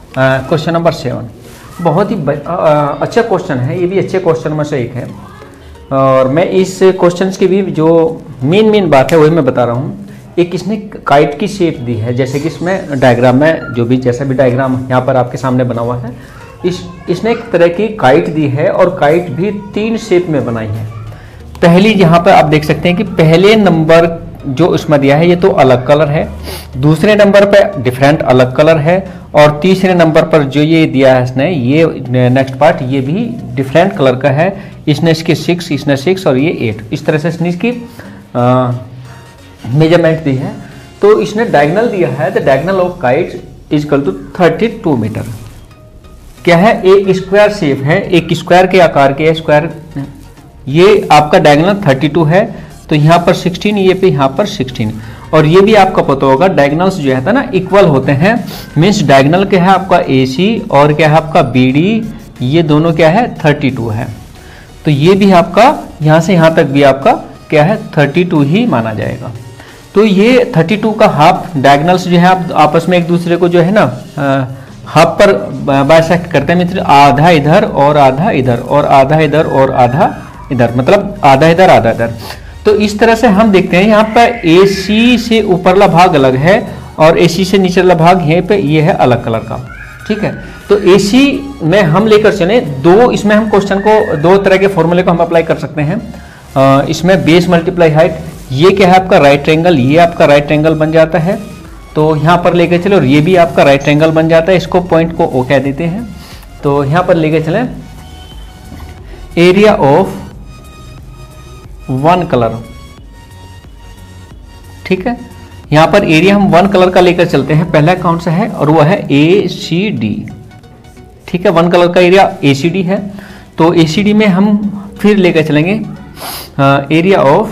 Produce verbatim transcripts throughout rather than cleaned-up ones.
Question number seven बहुत ही अच्छा question है, ये भी अच्छे क्वेश्चन में से एक है और मैं इस क्वेश्चंस की भी जो मेन मेन बात है वही मैं बता रहा हूँ। एक इसने काइट की शेप दी है, जैसे कि इसमें डायग्राम में जो भी जैसा भी डायग्राम यहाँ पर आपके सामने बना हुआ है, इस इसने एक तरह की काइट दी है और काइट भी तीन शेप में बनाई है। पहली यहाँ पर आप देख सकते हैं कि पहले नंबर जो इसमें दिया है ये तो अलग कलर है, दूसरे नंबर पर डिफरेंट अलग कलर है और तीसरे नंबर पर जो ये दिया है इसने ये नेक्स्ट पार्ट ये भी डिफरेंट कलर का है। इसने इसके सिक्स इसने सिक्स और ये एट, इस तरह से इसने इसकी मेजरमेंट दी है। तो इसने डायगोनल दिया है, the diagonal of kite is equal to thirty two metre. क्या है, एक स्क्वायर शेप है, एक स्क्वायर के आकार के स्क्वायर, ये आपका डायगोनल थर्टी टू है तो यहाँ पर सिक्सटीन, ये पे यहाँ पर सिक्सटीन। और ये भी आपका पता होगा डायगोनल्स जो है ना इक्वल होते हैं, मीन्स डायगोनल क्या है आपका ए सी और क्या है आपका बी डी, ये दोनों क्या है थर्टी टू है। तो ये भी आपका यहाँ से यहाँ तक भी आपका क्या है थर्टी टू ही माना जाएगा। तो ये थर्टी टू का हाफ डायगोनल्स जो है आप आपस में एक दूसरे को जो है ना हाफ पर बाइसेक्ट करते हैं, मित्र आधा इधर और आधा इधर और आधा इधर और आधा इधर, मतलब आधा इधर आधा इधर। तो इस तरह से हम देखते हैं यहाँ पर ए सी से ऊपरला भाग अलग है और ए सी से निचला भाग यहीं पे ये है अलग कलर का, ठीक है। तो ए सी में हम लेकर चले दो, इसमें हम क्वेश्चन को दो तरह के फॉर्मूले को हम अप्लाई कर सकते हैं। आ, इसमें बेस मल्टीप्लाई हाइट, ये क्या है आपका राइट ट्रायंगल, ये आपका राइट ट्रायंगल बन जाता है तो यहाँ पर लेके चले और ये भी आपका राइट ट्रायंगल बन जाता है, इसको पॉइंट को ओ कह देते हैं। तो यहाँ पर लेके चले एरिया ऑफ वन कलर, ठीक है। यहां पर एरिया हम वन कलर का लेकर चलते हैं, पहला कौन सा है और वो है ए सी डी, ठीक है। वन कलर का एरिया ए सी डी है तो ए सी डी में हम फिर लेकर चलेंगे एरिया ऑफ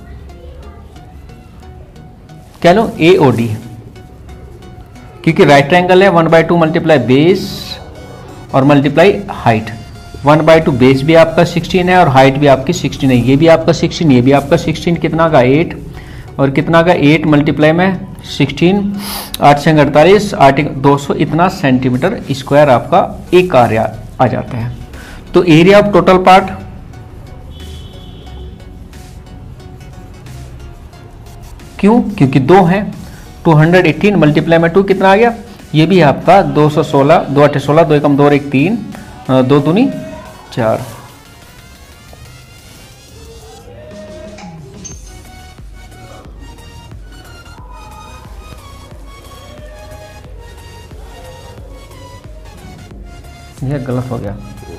क्या लो ए ओ डी, क्योंकि राइट ट्रायंगल है, one by two multiply base और multiply height. One by two base भी आपका सिक्सटीन है और हाइट भी आपकी सिक्सटीन है, ये भी आपका सिक्सटीन, ये भी आपका सिक्सटीन, कितना का एट और कितना का एट मल्टीप्लाई में सिक्सटीन, आठ से अड़तालीस, आठ दो सौ, इतना सेंटीमीटर स्क्वायर आपका एक एरिया आ जाता है। तो एरिया ऑफ टोटल पार्ट क्यों, क्योंकि दो है, टू हंड्रेड एटीन मल्टीप्लाई में टू कितना आ गया, ये भी आपका दो सौ सोलह, दो अठे सोलह, दो एकम दो और एक तीन, दो दूनी चार। यह गलत हो गया,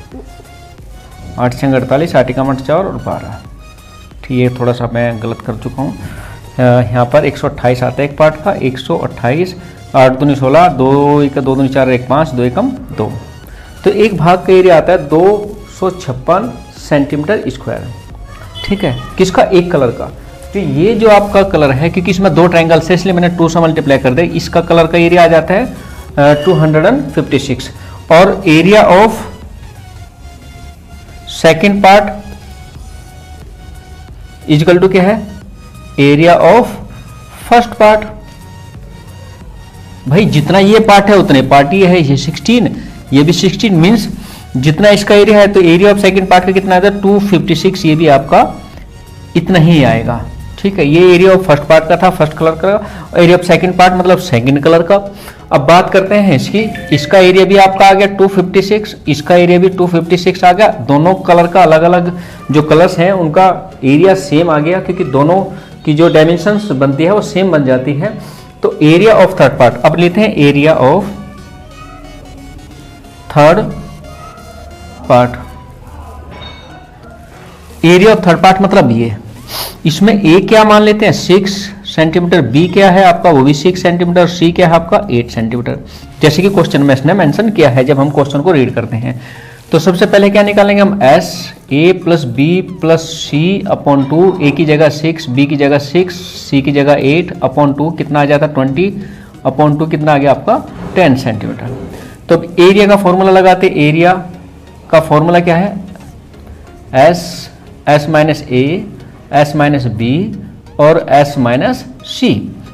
आठ से अड़तालीस, आठ एकम आठ चार और बारह, ठीक है, थोड़ा सा मैं गलत कर चुका हूँ। यहाँ पर एक सौ अट्ठाईस आता है एक पार्ट का, एक सौ अट्ठाईस, आठ दूनी सोलह, दो एक दो दूनी चार, एक पाँच, दो एकम दो। तो एक भाग का एरिया आता है दो सौ छप्पन सेंटीमीटर स्क्वायर, ठीक है, किसका, एक कलर का। तो ये जो आपका कलर है, क्योंकि इसमें दो ट्रायंगल से इसलिए मैंने टू से मल्टीप्लाई कर दिया, इसका कलर का एरिया आ जाता है टू हंड्रेड फिफ्टी सिक्स। और area of second part equal to क्या है, एरिया ऑफ फर्स्ट पार्ट। भाई जितना ये पार्ट है उतने पार्ट ये है, ये सिक्सटीन, ये भी सिक्सटीन, मीन्स जितना इसका एरिया है तो एरिया ऑफ सेकंड पार्ट का कितना आता है टू फिफ्टी सिक्स, ये भी आपका इतना ही आएगा, ठीक है। ये एरिया ऑफ फर्स्ट पार्ट का था, फर्स्ट कलर का, एरिया ऑफ सेकंड पार्ट मतलब सेकंड कलर का। अब बात करते हैं इसकी, इसका एरिया भी आपका आ गया टू फिफ्टी सिक्स, इसका एरिया भी टू फिफ्टी सिक्स आ गया, दोनों कलर का अलग अलग जो कलर्स हैं उनका एरिया सेम आ गया, क्योंकि दोनों की जो डायमेंशंस बनती है वो सेम बन जाती है। तो एरिया ऑफ थर्ड पार्ट, अब लेते हैं area of third part. Area of third part मतलब ये, इसमें ए क्या मान लेते हैं सिक्स सेंटीमीटर, बी क्या है आपका वो भी सिक्स सेंटीमीटर, सी क्या है आपका एट सेंटीमीटर, जैसे कि क्वेश्चन में इसने मेंशन किया है जब हम क्वेश्चन को रीड करते हैं। तो सबसे पहले क्या निकालेंगे हम, S A plus B plus C upon two, A की जगह सिक्स, बी की जगह सिक्स, सी की जगह एट अपॉन टू, कितना आ जाता है ट्वेंटी अपॉन टू, कितना आ गया आपका टेन सेंटीमीटर। तो एरिया का फॉर्मूला लगाते, एरिया का फॉर्मूला क्या है, S S minus A, S minus B और एस माइनस सी।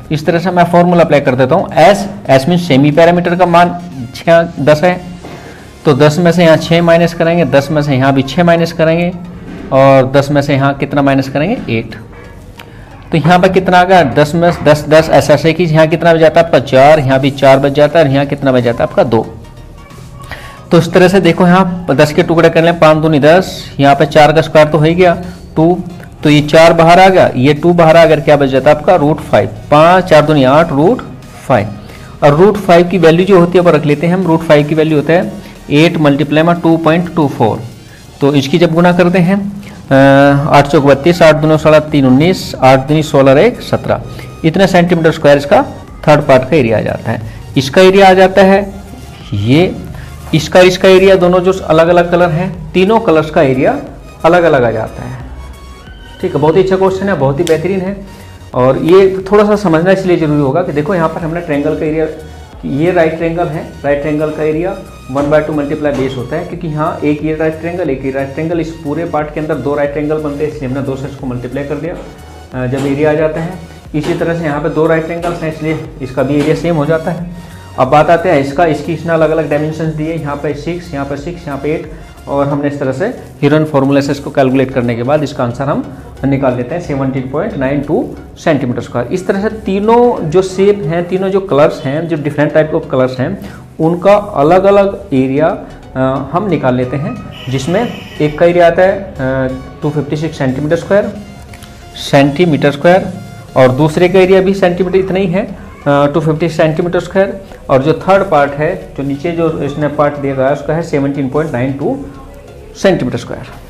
इस तरह से मैं फॉर्मूला अप्लाई कर देता हूँ। S S mean semi parameter का मान छः दस है, तो दस में से यहाँ छः माइनस करेंगे, दस में से यहाँ भी छः माइनस करेंगे, और दस में से यहाँ कितना माइनस करेंगे, एट। तो यहाँ पर कितना आ गया, दस में दस दस ऐसा ऐसे कि यहाँ कितना बच जाता है आपका चार, यहाँ भी चार बच जाता है, और यहाँ कितना बच जाता है आपका दो। तो इस तरह से देखो यहाँ दस के टुकड़े कर लें, पाँच दूनी दस, यहाँ पे चार का स्क्वायर तो हो ही गया टू, तो ये चार बाहर आ गया, ये टू बाहर आ गया, क्या बच जाता है आपका रूट फाइव। पाँच चार दूनी आठ, रूट फाइव। और रूट फाइव की वैल्यू जो होती है वो रख लेते हैं हम। रूट फाइव की वैल्यू होता है एट मल्टीप्लाई में टू पॉइंट टू फोर। तो इसकी जब गुना करते हैं आठ चौक बत्तीस, आठ दूनों साढ़ा तीन उन्नीस, आठ दूनी सोलह एक सत्रह, इतने सेंटीमीटर स्क्वायर इसका थर्ड पार्ट का एरिया आ जाता है। इसका एरिया आ जाता है ये, इसका इसका एरिया दोनों जो अलग अलग कलर हैं, तीनों कलर्स का एरिया अलग अलग आ जाता है। ठीक है, बहुत ही अच्छा क्वेश्चन है, बहुत ही बेहतरीन है। और ये थोड़ा सा समझना इसलिए जरूरी होगा कि देखो यहाँ पर हमने ट्रायंगल का एरिया, ये राइट ट्रायंगल है, राइट ट्रायंगल का area one by two multiply base होता है, क्योंकि यहाँ एक ये राइट ट्रायंगल, एक ये राइट ट्रायंगल, इस पूरे पार्ट के अंदर दो राइट ट्रायंगल बनते हैं, इसलिए हमने दो से इसको मल्टीप्लाई कर दिया जब एरिया आ जाता है। इसी तरह से यहाँ पे दो राइट ट्रायंगल्स हैं, इसलिए इसका भी एरिया सेम हो जाता है। अब बात आते हैं इसका, इसकी इसने अलग अलग डायमेंशंस दिए, यहाँ पे सिक्स, यहाँ पे सिक्स, यहाँ पे एट, और हमने इस तरह से हीरोन फॉर्मूले से इसको कैलकुलेट करने के बाद इसका आंसर हम निकाल लेते हैं seventeen point nine two centimetre square. इस तरह से तीनों जो शेप हैं, तीनों जो कलर्स हैं, जो डिफरेंट टाइप ऑफ कलर्स हैं, उनका अलग अलग एरिया हम निकाल लेते हैं, जिसमें एक का एरिया आता है two fifty six centimetre square centimetre square और दूसरे का एरिया भी सेंटीमीटर इतना ही है टू फिफ्टी सेंटीमीटर स्क्वायर, और जो थर्ड पार्ट है, जो नीचे जो इसने पार्ट दिया गया है, उसका है seventeen point nine two centimetre square.